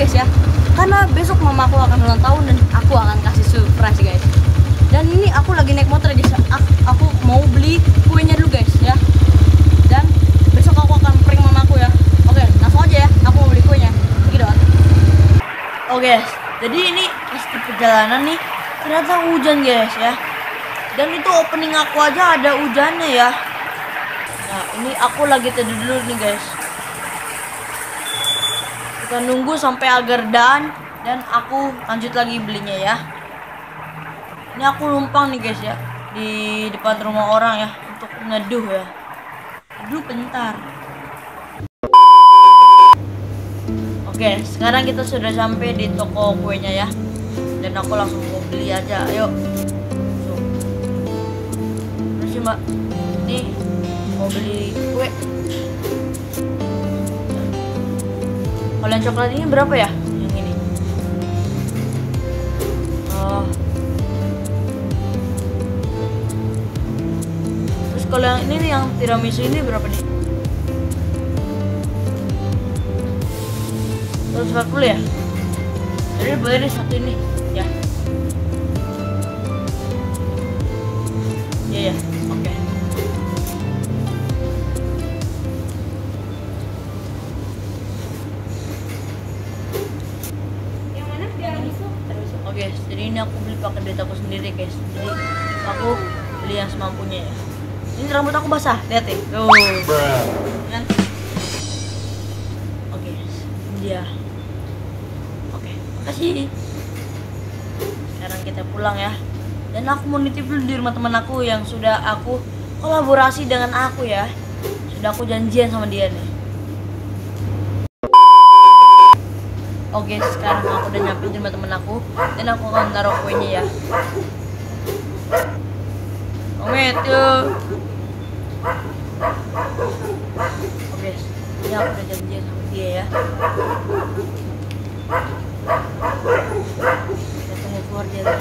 guys ya, karena besok mama aku akan ulang tahun dan aku akan kasih surprise guys. Dan ini aku lagi naik motor guys. Aku mau beli kuenya dulu guys ya. Dan besok aku akan prank mamaku ya. Oke, langsung aja ya. Aku mau beli kuenya. Gitu. Oke, jadi ini pas di perjalanan nih ternyata hujan guys ya. Dan itu opening aku aja ada hujannya ya. Nah, ini aku lagi tidur dulu nih guys. Kita nunggu sampai agak redaan dan aku lanjut lagi belinya ya. Ini aku numpang nih guys ya di depan rumah orang ya untuk ngeduh ya. Aduh bentar. Oke, sekarang kita sudah sampai di toko kuenya ya. Dan aku langsung mau beli aja. Ayo. Terus sih mbak, ini mau beli kue. Kalau yang coklat ini berapa ya? Yang ini. Terus kalau yang ini nih, yang tiramisu ini berapa nih? 140 ya? Jadi boleh deh satu ini ya. Iya ya, oke. Yang mana tiramisu? Oke, jadi ini aku beli pakai duit aku sendiri guys. Jadi aku beli yang semampunya ya. Ini rambut aku basah, lihat ya. Tuh. Kan? Oke, ini dia. Oke, makasih. Sekarang kita pulang ya. Dan aku mau nitip dulu di rumah teman aku yang sudah aku kolaborasi dengan aku ya. Sudah aku janjian sama dia nih. Oke, sekarang aku udah nyampe di rumah temen aku dan aku akan taruh kuenya ya. Omet yuk. Oke, ini aku udah janjian sama dia ya. Kita tunggu keluar dia guys.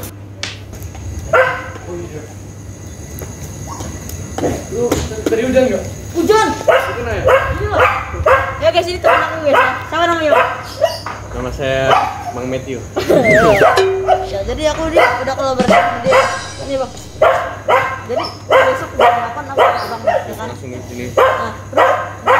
Lu tadi hujan nggak? Hujan. Kena ya? Iya. Ya guys, ini temen aku guys ya. Siapa namanya? Nama saya Bang Matthew. Ya, jadi aku dia udah kolaborasi sama dia. Ini bang. Jadi besok jam 8 aku sama abang ya kan. Langsung di sini. Nah, terus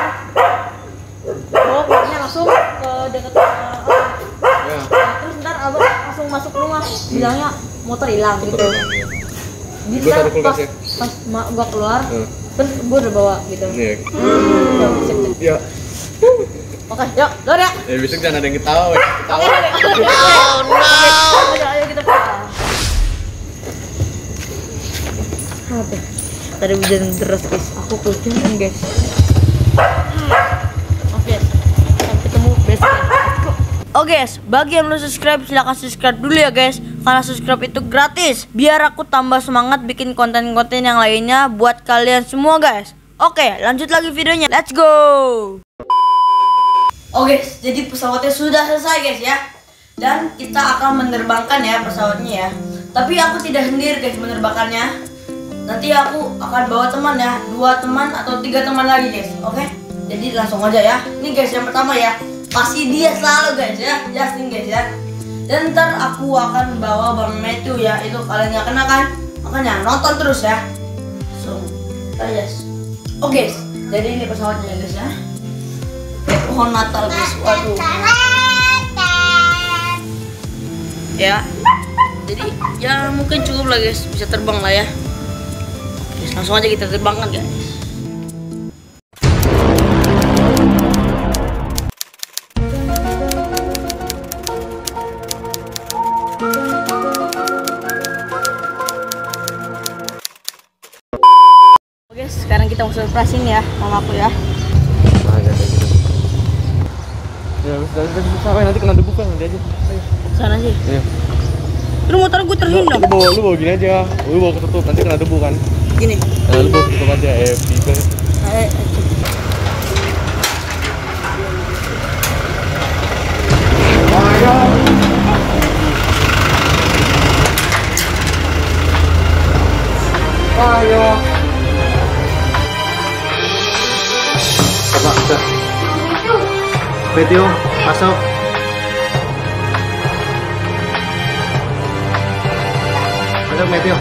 pokoknya langsung ke dekat abang. Ya. Nah, terus ntar abang langsung masuk rumah. Bilangnya motor hilang gitu. Jadi Gua taruh pas kulkas ya. pas gua keluar, terus gua udah bawa gitu. Nih. Ya, sip, sip. Ya. Oke, yuk, keluar ya. Ya besok jangan ada yang ketawa. Ketawa. Oh no. Ayo kita pulang. Apa? Tadi hujan deras guys, aku kehujanan guys. Oke, sampai ketemu besok ya. Oke guys, bagi yang belum subscribe silahkan subscribe dulu ya guys. Karena subscribe itu gratis. Biar aku tambah semangat bikin konten-konten yang lainnya buat kalian semua guys. Oke, lanjut lagi videonya. Let's go. Oke, jadi pesawatnya sudah selesai guys ya. Dan kita akan menerbangkan ya pesawatnya ya. Tapi aku tidak sendiri guys menerbangkannya. Nanti aku akan bawa teman ya, 2 teman atau 3 teman lagi guys. Oke, jadi langsung aja ya. Ini guys yang pertama ya, pasti dia selalu guys ya, Justin guys ya. Dan ntar aku akan bawa Bang Matthew ya, itu kalian gak kenal kan? Makanya nonton terus ya. So, yes. Oke, jadi ini pesawatnya guys ya. Pohon Natal guys, waduh. Ya, jadi ya mungkin cukup lah guys, bisa terbang lah ya. Oke, langsung aja kita terbangkan guys. Oke, sekarang kita mau surprisein ya mamaku ya. Ya, sampai nanti kena debu kan, nanti aja. Ayo. Sana sih. Iya. Lu motor gue terhindar. Lu bawa gini aja. Lu bawa ketutup, nanti kena debu kan. Gini. Nah, lu bawa ketutup aja, bisa. Ayo. Matthew, masuk. Duduk Matthew.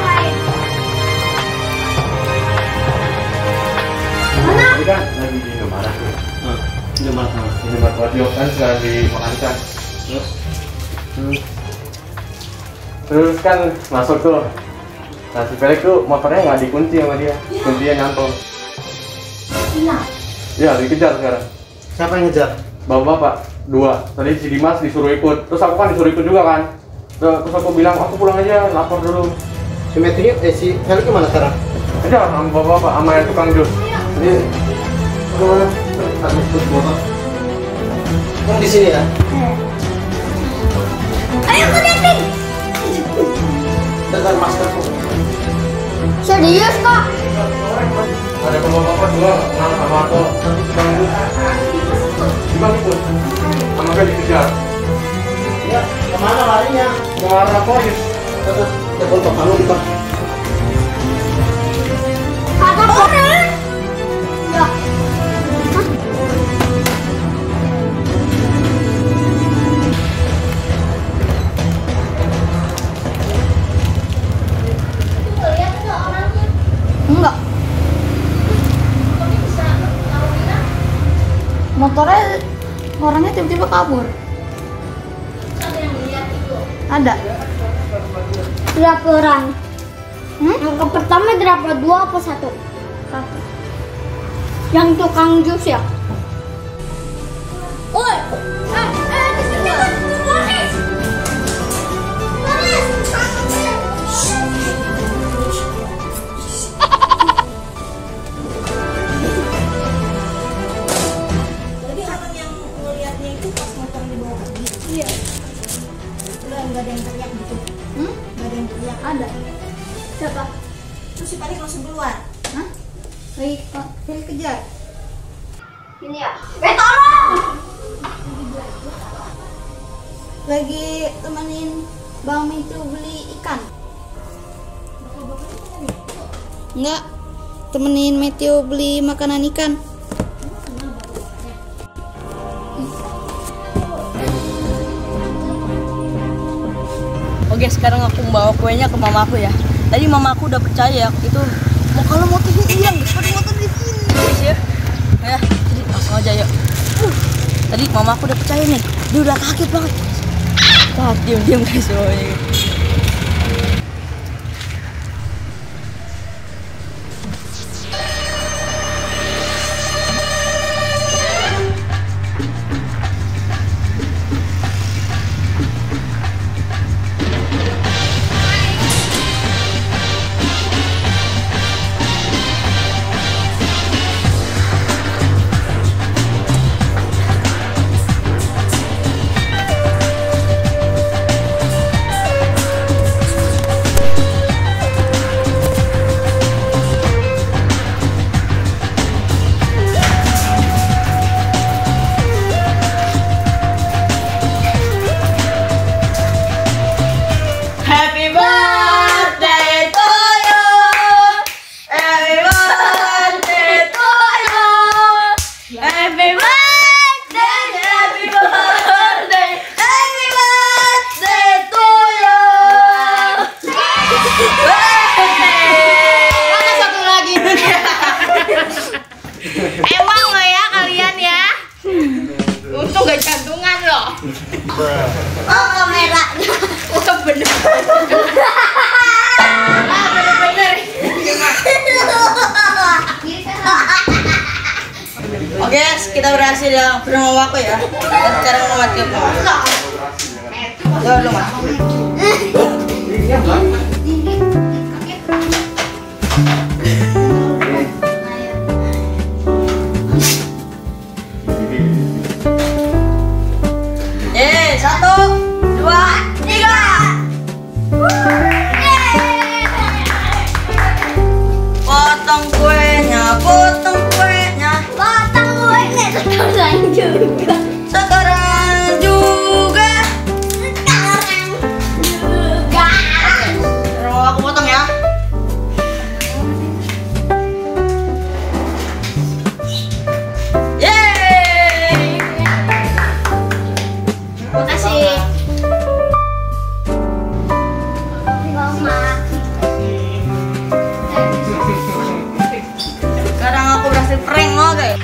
Tadi kan lagi di Indomaret tuh. Indomaret mana? Indomaret Radio kan sekarang dimakankan. Terus kan masuk tuh. Nah si Felix tuh motornya nggak dikunci sama dia. Kuncinya nyantol. Iya dikejar sekarang. Siapa yang ngejar? Bapak-bapak dua. Tadi si Dimas disuruh ikut. Terus aku kan disuruh ikut juga kan. Terus aku bilang aku pulang aja, lapor dulu. Si Matthew, si Felix mana sekarang? Aja sama bapak-bapak sama yang tukang jus. Ini Yang di sini ya? Ayo ke dating. Dengan maskerku. Serius kok? ada bapak-bapak juga kenal sama aku. Tukang jus. Gimana ikut? Sama kan dikejar. Ya, kemana larinya? Mau arah polis. Tetap telepon Pak Kanu di Pak. Ada orang. Ya. Enggak. Motornya orangnya tiba-tiba kabur. Ada. Berapa orang? Yang pertama berapa? 2 apa 1? 1. Yang tukang jus ya? Oi! Di sini kan polis! Polis! Jadi orang yang ngeliatnya itu pas motor dibawa pergi. Iya. Udah nggak ada yang teriak gitu. Nggak ada yang teriak. Ada. Siapa? Terus si Parik langsung keluar. Hah? Saya kejar. Ini ya. Tolong! Lagi temenin Bang Mitu beli ikan. Enggak. Temenin Matthew beli makanan ikan. Oke, sekarang aku bawa kuenya ke mamaku ya. Tadi mamaku udah percaya itu kalau motornya hilang, sepeda motor di sini guys ya. Ya, jadi langsung aja yuk. Tadi mamaku udah percaya nih, dia udah kaget banget. Wah, diam-diam guys semuanya. Happy birthday to you. Happy birthday to you. Happy birthday, happy birthday, happy birthday to you. Ada satu lagi. Emang lo ya kalian ya? Untung gak jantungan loh. Oh kamera. Oh bener. Bener-bener. Oke, kita berhasil ya. Bersama aku ya. Dan sekarang mau mati apa? Ya lu mas. Satu, dua, tiga. Potong kuenya, potong kuenya. Potong kuenya sekarang juga. Sekarang juga. Sekarang juga. guys.